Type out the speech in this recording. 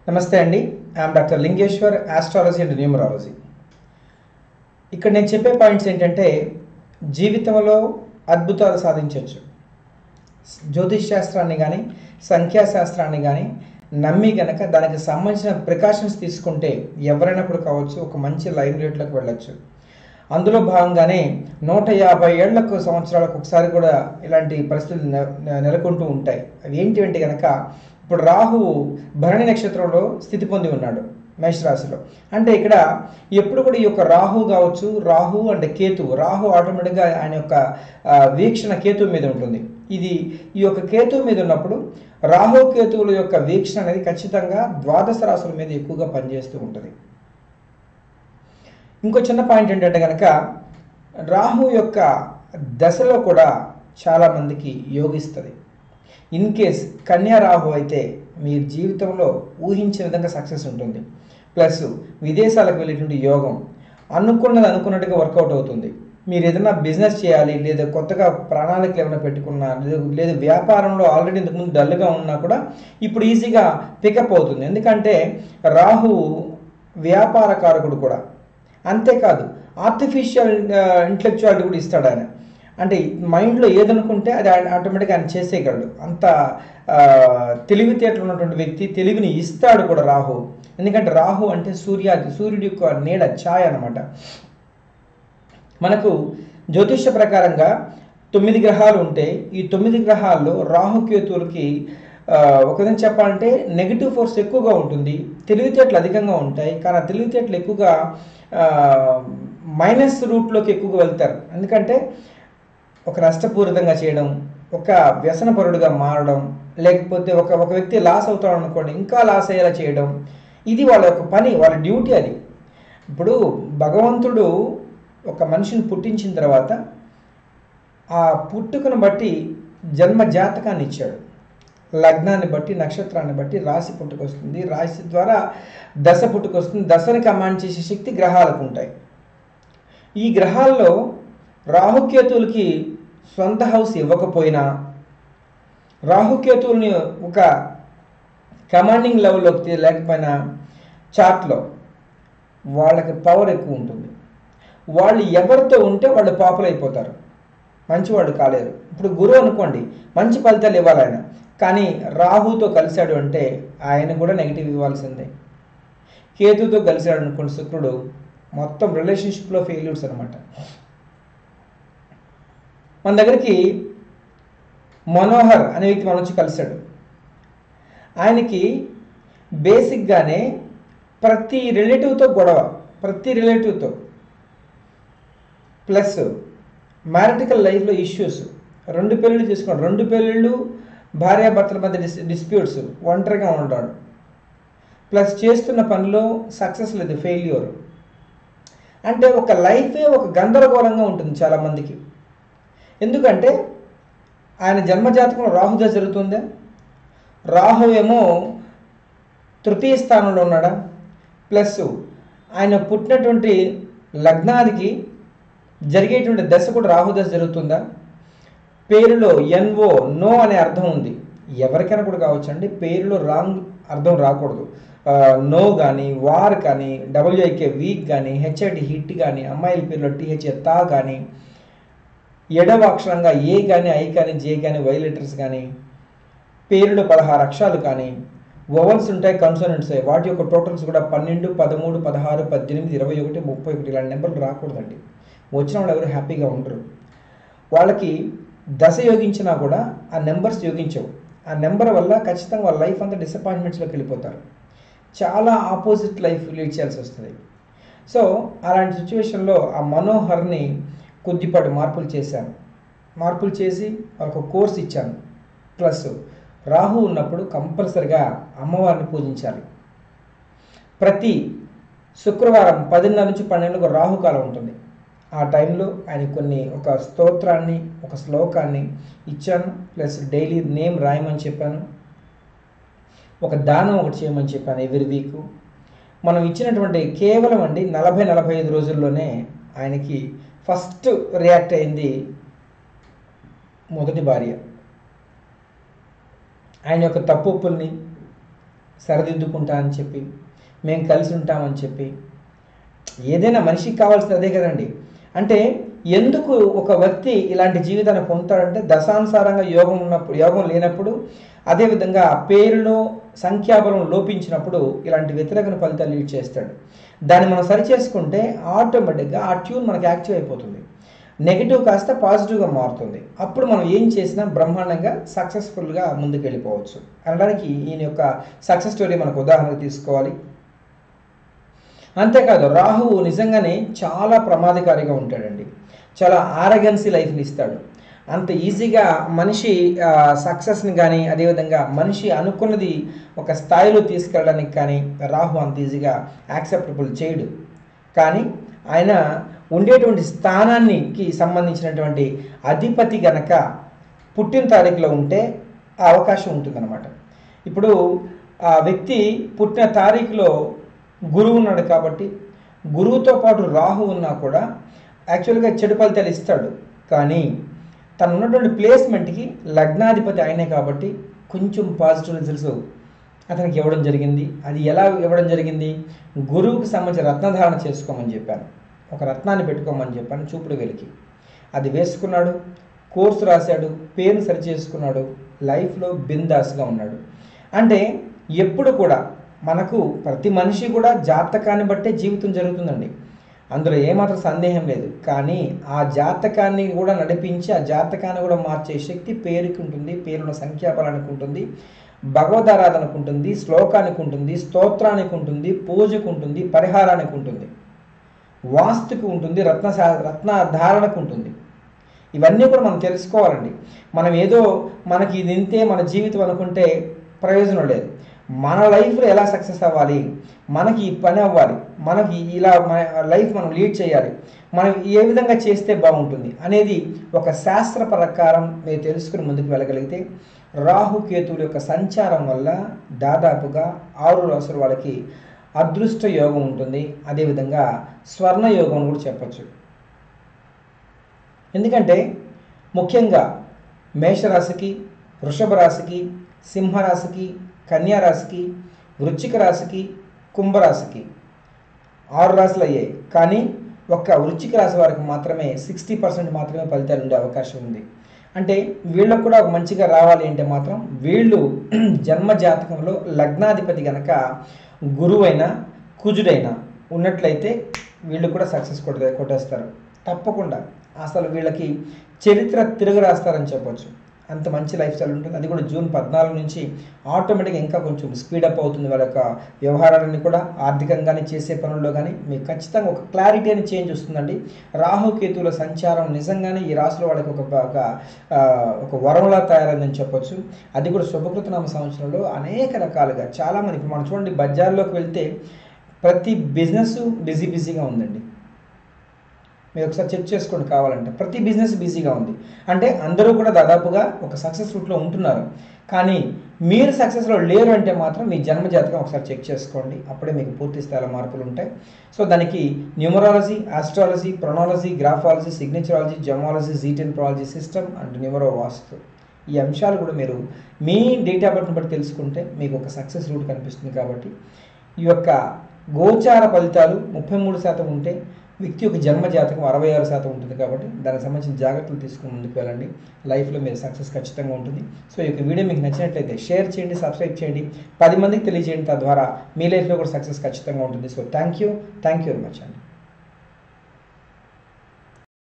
నమస్తే అండి. I'm doctor Lingeshwar, astrology and numerology. ఇక్కడ నేను చెప్పే పాయింట్స్ ఏంటంటే, జీవితంలో అద్భుతాలు సాధించవచ్చు. జ్యోతిష్ శాస్త్రాన్ని కానీ సంఖ్యాశాస్త్రాన్ని కానీ నమ్మి కనుక దానికి సంబంధించిన ప్రికాషన్స్ తీసుకుంటే ఎవరైనా కూడా కావచ్చు, ఒక మంచి లైమ్ రేట్లోకి వెళ్ళచ్చు. అందులో భాగంగానే 150 ఏళ్లకు సంవత్సరాలకు ఒకసారి కూడా ఇలాంటి పరిస్థితులు నెలకొంటూ ఉంటాయి. అవి ఏంటి అంటే కనుక, ఇప్పుడు రాహువు భరణి నక్షత్రంలో స్థితి పొంది ఉన్నాడు మేషరాశిలో. అంటే ఇక్కడ ఎప్పుడు కూడా ఈ యొక్క రాహు కావచ్చు, రాహు అండ్ కేతువు, రాహు ఆటోమేటిక్గా ఆయన యొక్క వీక్షణ కేతువు మీద ఉంటుంది. ఈ యొక్క కేతువు మీద ఉన్నప్పుడు రాహు కేతువుల యొక్క వీక్షణ అనేది ఖచ్చితంగా ద్వాదశ రాశుల మీద ఎక్కువగా పనిచేస్తూ ఉంటుంది. ఇంకో చిన్న పాయింట్ ఏంటంటే కనుక, రాహు యొక్క దశలో కూడా చాలామందికి యోగిస్తుంది. ఇన్ కేస్ కన్యా రాహు అయితే మీ జీవితంలో ఊహించిన విధంగా సక్సెస్ ఉంటుంది. ప్లస్ విదేశాలకు వెళ్ళేటువంటి యోగం, అనుకున్నది అనుకున్నట్టుగా వర్కౌట్ అవుతుంది. మీరు ఏదైనా బిజినెస్ చేయాలి, లేదా కొత్తగా ప్రణాళికలు ఏమైనా పెట్టుకున్నా, లేదా వ్యాపారంలో ఆల్రెడీ ఇంతకుముందు డల్గా ఉన్నా కూడా ఇప్పుడు ఈజీగా పికప్ అవుతుంది. ఎందుకంటే రాహు వ్యాపార కారకుడు కూడా. అంతేకాదు ఆర్టిఫిషియల్ ఇంటెలెక్చువాలిటీ కూడా ఇస్తాడు ఆయన. అంటే మైండ్లో ఏదనుకుంటే అది ఆటోమేటిక్గా ఆయన చేసేయగలడు. అంత తెలివితేటలు ఉన్నటువంటి వ్యక్తి, తెలివిని ఇస్తాడు కూడా రాహు. ఎందుకంటే రాహు అంటే సూర్యుడి యొక్క నీడ, ఛాయ అనమాట. మనకు జ్యోతిష్య ప్రకారంగా 9 గ్రహాలు ఉంటే ఈ 9 గ్రహాల్లో రాహుకేతువులకి ఒక విధంగా చెప్పాలంటే నెగిటివ్ ఫోర్స్ ఎక్కువగా ఉంటుంది, తెలివితేటలు అధికంగా ఉంటాయి. కానీ ఆ తెలివితేటలు ఎక్కువగా మైనస్ రూట్లోకి ఎక్కువగా వెళ్తారు. ఎందుకంటే ఒక నష్టపూరితంగా చేయడం, ఒక వ్యసనపరుడుగా మారడం, లేకపోతే ఒక వ్యక్తి లాస్ అవుతాడు అనుకోండి, ఇంకా లాస్ అయ్యేలా చేయడం, ఇది వాళ్ళ యొక్క పని, వాళ్ళ డ్యూటీ అది. ఇప్పుడు భగవంతుడు ఒక మనిషిని పుట్టించిన తర్వాత ఆ పుట్టుకను బట్టి జన్మ జాతకాన్ని ఇచ్చాడు. లగ్నాన్ని బట్టి, నక్షత్రాన్ని బట్టి రాశి పుట్టుకొస్తుంది, రాశి ద్వారా దశ పుట్టుకొస్తుంది. దశని కమాండ్ చేసే శక్తి గ్రహాలకు ఉంటాయి. ఈ గ్రహాల్లో రాహుకేతువులకి సొంత హౌస్ ఇవ్వకపోయినా, రాహుకేతువుల్ని ఒక కమాండింగ్ లెవెల్లోకి లేకపోయినా చార్ట్లో వాళ్ళకి పవర్ ఎక్కువ ఉంటుంది. వాళ్ళు ఎవరితో ఉంటే వాళ్ళు పాపులర్ అయిపోతారు, మంచివాళ్ళు కాలేరు. ఇప్పుడు గురువు అనుకోండి, మంచి ఫలితాలు ఇవ్వాలి ఆయన, కానీ రాహుతో కలిశాడు అంటే ఆయన కూడా నెగిటివ్ ఇవ్వాల్సిందే. కేతుతో కలిశాడు అనుకోండి శుక్రుడు, మొత్తం రిలేషన్షిప్లో ఫెయిల్యూర్స్ అనమాట. మన దగ్గరికి మనోహర్ అనే వ్యక్తి మన వచ్చి కలిశాడు. ఆయనకి బేసిక్గానే ప్రతి రిలేటివ్తో గొడవ, ప్రతి రిలేటివ్తో, ప్లస్ మ్యారిటికల్ లైఫ్లో ఇష్యూస్. 2 పెళ్ళిళ్ళు చేసుకోండి, 2 పెళ్ళిళ్ళు భార్యాభర్తల మధ్య డిస్ప్యూట్స్, ఒంటరిగా ఉంటాడు. ప్లస్ చేస్తున్న పనిలో సక్సెస్ లేదు, ఫెయిల్యూర్. అంటే ఒక లైఫే ఒక గందరగోళంగా ఉంటుంది చాలామందికి. ఎందుకంటే ఆయన జన్మజాతకంలో రాహుదశ జరుగుతుందా, రాహు ఏమో తృతీయ స్థానంలో ఉన్నాడా, ప్లస్ ఆయన పుట్టినటువంటి లగ్నానికి జరిగేటువంటి దశ కూడా రాహుదశ జరుగుతుందా. పేరులో ఎన్ఓ నో అనే అర్థం ఉంది, ఎవరికైనా కూడా కావచ్చండి. పేరులో రాంగ్ అర్థం రాకూడదు. నో కానీ, వార్ కానీ, డబ్ల్యూఐకే వీక్ కానీ, హెచ్ఐటి హిట్ కానీ, అమ్మాయిల పేరులో టీహెచ్ఏ తా కానీ, ఎడవ అక్షరంగా ఏ కానీ, ఐ కానీ, జే కానీ, వై లెటర్స్ కానీ, పేరులో 16 అక్షరాలు కానీ, వవల్స్ ఉంటాయి, కన్సోనెంట్స్, వాటి యొక్క టోటల్స్ కూడా 12, 13, 16, 18, 21, 31 ఇలాంటి నెంబర్లు రాకూడదండి. వచ్చిన వాళ్ళు ఎవరు హ్యాపీగా ఉండరు. వాళ్ళకి దశ యోగించినా కూడా ఆ నెంబర్స్ యోగించవు. ఆ నెంబర్ వల్ల ఖచ్చితంగా వాళ్ళ లైఫ్ అంతా డిసప్పాయింట్మెంట్స్లోకి వెళ్ళిపోతారు. చాలా ఆపోజిట్ లైఫ్ లీడ్ చేయాల్సి వస్తుంది. సో అలాంటి సిచ్యువేషన్లో ఆ మనోహర్ని కొద్దిపాటి మార్పులు చేశాను. మార్పులు చేసి వాళ్ళకు కోర్స్ ఇచ్చాను. ప్లస్ రాహు ఉన్నప్పుడు కంపల్సరిగా అమ్మవారిని పూజించాలి. ప్రతి శుక్రవారం 10:30 నుంచి 12 రాహుకాలం ఉంటుంది. ఆ టైంలో ఆయన ఒక స్తోత్రాన్ని, ఒక శ్లోకాన్ని ఇచ్చాను. ప్లస్ డైలీ నేమ్ రాయమని చెప్పాను. ఒక దానం ఒకటి చేయమని చెప్పాను ఎవ్రీ వీక్. మనం ఇచ్చినటువంటి కేవలం 40-45 రోజుల్లోనే ఆయనకి ఫస్ట్ రియాక్ట్ అయింది మొదటి భార్య. ఆయన యొక్క తప్పుల్ని, సరిదిద్దుకుంటానని చెప్పి, మేము కలిసి ఉంటామని చెప్పి, ఏదైనా మనిషికి కావాల్సింది అదే కదండి. అంటే ఎందుకు ఒక వ్యక్తి ఇలాంటి జీవితాన్ని పొందుతాడంటే దశానుసారంగా యోగం లేనప్పుడు, అదేవిధంగా పేరులో సంఖ్యాబలం లోపించినప్పుడు ఇలాంటి వ్యతిరేక ఫలితాలు లీడ్ చేస్తాడు. దాన్ని మనం సరి చేసుకుంటే ఆటోమేటిక్గా ఆ ట్యూన్ మనకి యాక్టివ్ అయిపోతుంది, నెగిటివ్ కాస్త పాజిటివ్గా మారుతుంది. అప్పుడు మనం ఏం చేసినా బ్రహ్మాండంగా సక్సెస్ఫుల్గా ముందుకు వెళ్ళిపోవచ్చు అనడానికి ఈయన యొక్క సక్సెస్ స్టోరీ మనకు ఉదాహరణగా తీసుకోవాలి. అంతేకాదు రాహువు నిజంగానే చాలా ప్రమాదకారిగా ఉంటాడండి. చాలా ఆరగెన్సీ లైఫ్ని ఇస్తాడు. అంత ఈజీగా మనిషి సక్సెస్ని కానీ, అదేవిధంగా మనిషి అనుకున్నది ఒక స్థాయిలో తీసుకెళ్ళడానికి కానీ రాహు అంత ఈజీగా యాక్సెప్టబుల్ చేయడు. కానీ ఆయన ఉండేటువంటి స్థానానికి సంబంధించినటువంటి అధిపతి గనక పుట్టిన తారీఖులో ఉంటే ఆ అవకాశం ఉంటుందన్నమాట. ఇప్పుడు ఆ వ్యక్తి పుట్టిన తారీఖులో గురువు ఉన్నాడు కాబట్టి, గురువుతో పాటు రాహు ఉన్నా కూడా యాక్చువల్గా చెడు ఫలితాలు ఇస్తాడు. కానీ తను ఉన్నటువంటి ప్లేస్మెంట్కి లగ్నాధిపతి అయినే కాబట్టి కొంచెం పాజిటివ్ రిజల్ట్స్ అతనికి ఇవ్వడం జరిగింది. అది ఎలా ఇవ్వడం జరిగింది? గురువుకి సంబంధించిన రత్నధారణ చేసుకోమని చెప్పాను, ఒక రత్నాన్ని పెట్టుకోమని చెప్పాను చూపుడు వెలికి. అది వేసుకున్నాడు, కోర్సు రాశాడు, పేరు సరి చేసుకున్నాడు, లైఫ్లో బిందాస్గా ఉన్నాడు. అంటే ఎప్పుడు కూడా మనకు ప్రతి మనిషి కూడా జాతకాన్ని బట్టే జీవితం జరుగుతుందండి, అందులో ఏమాత్రం సందేహం లేదు. కానీ ఆ జాతకాన్ని కూడా నడిపించి ఆ జాతకాన్ని కూడా మార్చే శక్తి పేరుకి ఉంటుంది, పేరున్న సంఖ్యాబలానికి ఉంటుంది, భగవదారాధనకు ఉంటుంది, శ్లోకానికి ఉంటుంది, స్తోత్రానికి ఉంటుంది, పూజకు ఉంటుంది, పరిహారానికి ఉంటుంది, వాస్తుకు ఉంటుంది, రత్నధారణకు ఉంటుంది. ఇవన్నీ కూడా మనం తెలుసుకోవాలండి. మనం ఏదో మనకి ఇది ఇంతే మన జీవితం అనుకుంటే ప్రయోజనం లేదు. మన లైఫ్లో ఎలా సక్సెస్ అవ్వాలి, మనకి ఈ పని అవ్వాలి, మనకి ఇలా లైఫ్ మనం లీడ్ చేయాలి, మనం ఏ విధంగా చేస్తే బాగుంటుంది అనేది ఒక శాస్త్ర ప్రకారం మీరు తెలుసుకుని ముందుకు వెళ్ళగలిగితే రాహుకేతువుల యొక్క సంచారం వల్ల దాదాపుగా 6 రాసుల వాళ్ళకి అదృష్ట యోగం ఉంటుంది. అదేవిధంగా స్వర్ణ యోగం కూడా చెప్పచ్చు. ఎందుకంటే ముఖ్యంగా మేషరాశికి, వృషభ రాశికి, సింహరాశికి, కన్యారాశికి, వృశ్చిక రాశికి, కుంభరాశికి 6 రాశులు అయ్యాయి. కానీ ఒక్క వృశ్చిక రాశి వారికి మాత్రమే 60% మాత్రమే ఫలితాలు ఉండే అవకాశం ఉంది. అంటే వీళ్ళకు కూడా మంచిగా రావాలి అంటే మాత్రం వీళ్ళు జన్మ జాతకంలో లగ్నాధిపతి గనక గురువైనా కుజుడైనా ఉన్నట్లయితే వీళ్ళు కూడా సక్సెస్ కొట్టేస్తారు తప్పకుండా. అసలు వీళ్ళకి చరిత్ర తిరగ రాస్తారని చెప్పొచ్చు, అంత మంచి లైఫ్ స్టైల్ ఉంటుంది. అది కూడా జూన్ 14 నుంచి ఆటోమేటిక్గా ఇంకా కొంచెం స్పీడప్ అవుతుంది. వాళ్ళ యొక్క వ్యవహారాన్ని కూడా ఆర్థికంగానే చేసే పనుల్లో కానీ మీకు ఖచ్చితంగా ఒక క్లారిటీ అని చేంజ్ వస్తుందండి. రాహుకేతువుల సంచారం నిజంగానే ఈ రాశిలో వాళ్ళకి ఒక వరంలా తయారైందని చెప్పొచ్చు. అది కూడా శుభకృతనామ సంవత్సరంలో అనేక రకాలుగా చాలామంది ఇప్పుడు మనం చూడండి, బజార్లోకి వెళ్తే ప్రతి బిజినెస్ బిజీగా ఉందండి. మీరు ఒకసారి చెక్ చేసుకోండి కావాలంటే, ప్రతి బిజినెస్ బిజీగా ఉంది. అంటే అందరూ కూడా దాదాపుగా ఒక సక్సెస్ రూట్లో ఉంటున్నారు. కానీ మీరు సక్సెస్లో లేరు అంటే మాత్రం మీ జన్మజాతకం ఒకసారి చెక్ చేసుకోండి, అప్పుడే మీకు పూర్తి స్థాయిలో మార్పులు ఉంటాయి. సో దానికి న్యూమరాలజీ, ఆస్ట్రాలజీ, ప్రొనాలజీ, గ్రాఫాలజీ, సిగ్నేచరాలజీ, జమాలజీ, Z10 ప్రాలజీ సిస్టమ్ అండ్ న్యూమరో వాస్తు, ఈ అంశాలు కూడా మీరు మీ డేట్ ఆఫ్ బర్త్ని బట్టి తెలుసుకుంటే మీకు ఒక సక్సెస్ రూట్ కనిపిస్తుంది. కాబట్టి ఈ యొక్క గోచార ఫలితాలు 33% ఉంటే వ్యక్తి యొక్క జన్మ జాతకం 66% ఉంటుంది. కాబట్టి దానికి సంబంధించిన జాగ్రత్తలు తీసుకుని ముందుకు వెళ్ళండి, లైఫ్లో మీరు సక్సెస్ ఖచ్చితంగా ఉంటుంది. సో ఈ యొక్క వీడియో మీకు నచ్చినట్లయితే షేర్ చేయండి, సబ్స్క్రైబ్ చేయండి, 10 మందికి తెలియజేయండి. తద్వారా మీ లైఫ్లో కూడా సక్సెస్ ఖచ్చితంగా ఉంటుంది. So thank you very much అండి.